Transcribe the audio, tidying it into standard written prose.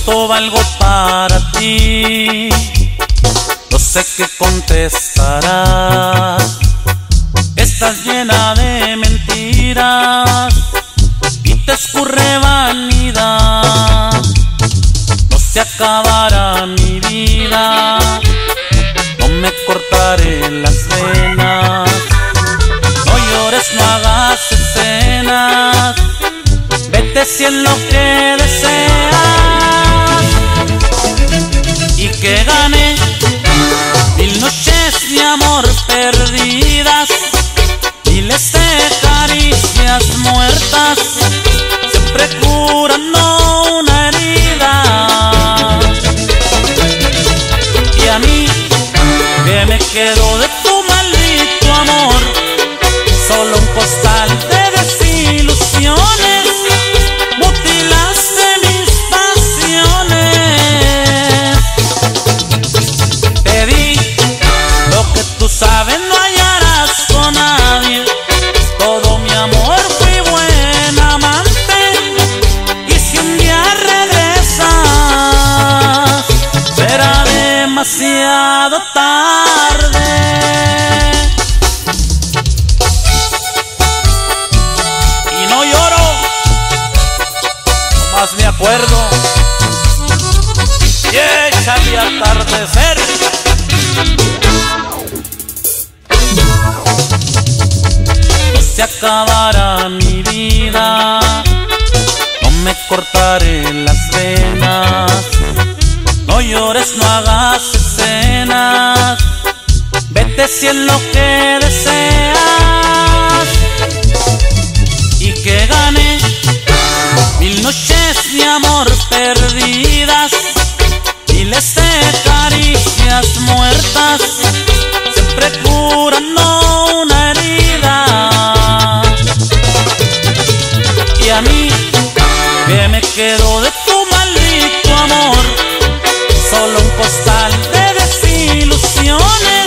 ¿Cuánto valgo para ti? No sé qué contestarás. Estás llena de mentiras y te escurre vanidad. No se acabará mi vida, no me cortaré las venas. No llores, no hagas escenas, vete si es lo que deseas. Y que gane 1000 noches de amor perdidas, miles de caricias muertas, siempre curando una herida. Y a mí, que me quedo de tu maldito amor, solo un costal de desilusiones. Mutilaste mis pasiones. Te di lo que tú sabes no hallarás con nadie. Todo mi amor, fui buen amante, y si un día regresas será demasiado tarde. Y no lloro, nomás me acuerdo y échale atardecer. No se acabará mi vida, no me cortaré las venas. No llores, no hagas escenas, vete si es lo que deseas. Y que gane 1000 noches de amor perdidas, miles de caricias muertas, siempre curando una herida. Y a mí, que me quedo de tu maldito amor, solo un costal de desilusiones.